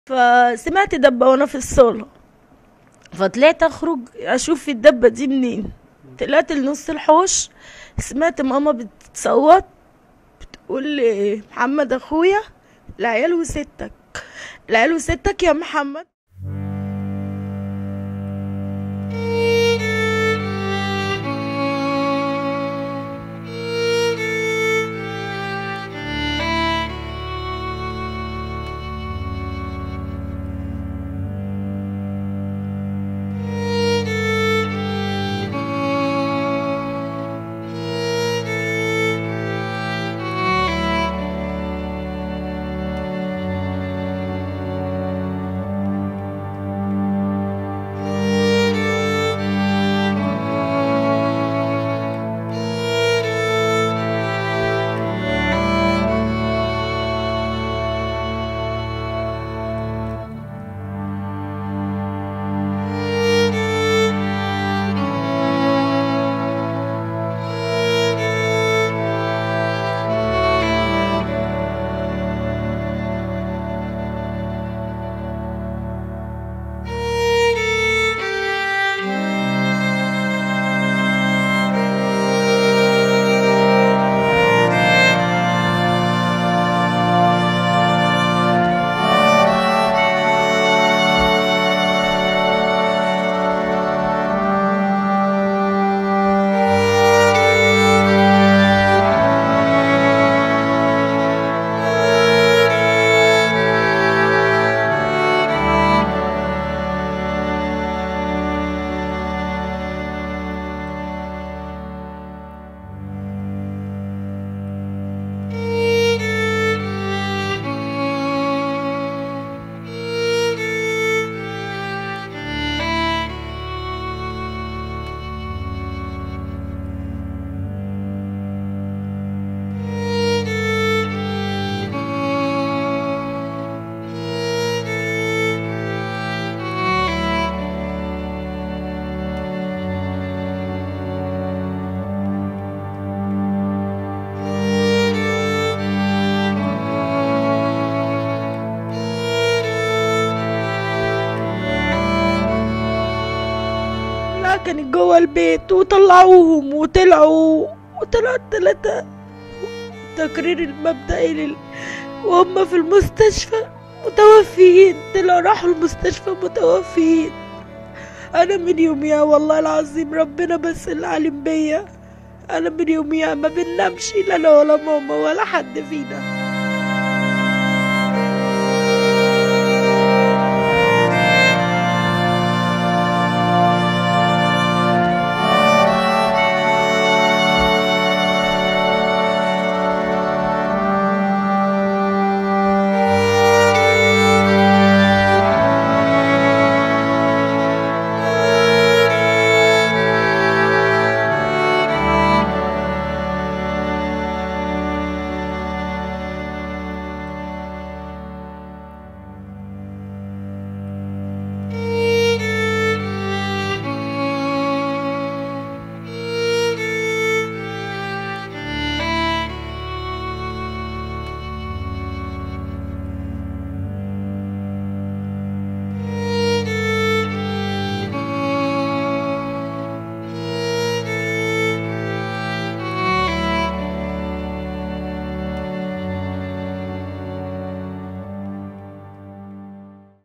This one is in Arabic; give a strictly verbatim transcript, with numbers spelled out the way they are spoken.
فسمعت دبة وانا في الصالة، فطلعت اخرج اشوف الدبة دي منين. طلعت لنص الحوش، سمعت ماما بتصوت بتقول لي محمد اخويا، العيال وستك، العيال وستك يا محمد. كانت جوه البيت وطلعوهم وطلعوا وطلعوا التلاتة. تقرير المبدئي لل... وهم في المستشفى متوفيين، طلعوا راحوا المستشفى متوفيين. انا من يوميها والله العظيم ربنا بس اللي علم بيا، انا من يوميها ما بننامش لا انا ولا ماما ولا حد فينا.